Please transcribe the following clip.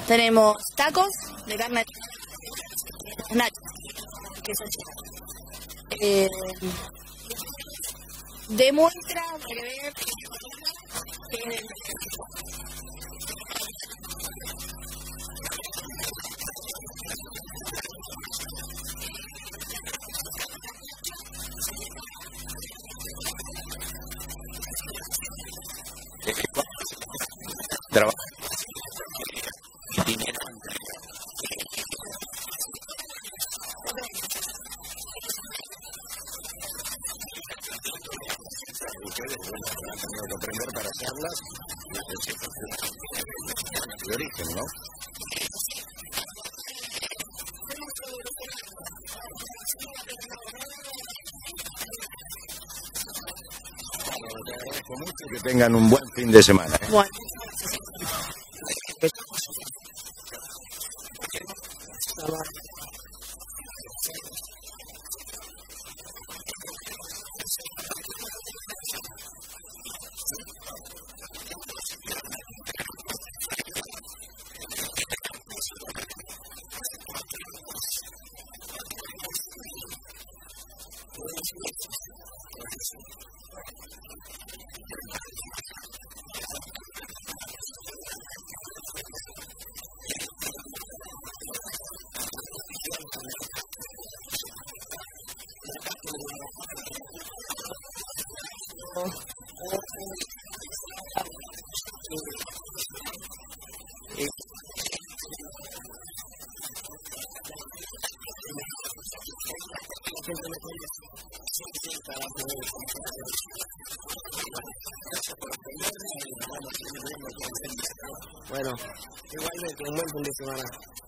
Tenemos tacos de carne nacho, queso de muestra para que vean que trabajo. Ustedes, bueno, han tenido que aprender para hacerlas de origen, ¿no? Bueno, te agradezco mucho y que tengan un buen fin de semana. bueno. Bueno, igualmente un buen fin de semana.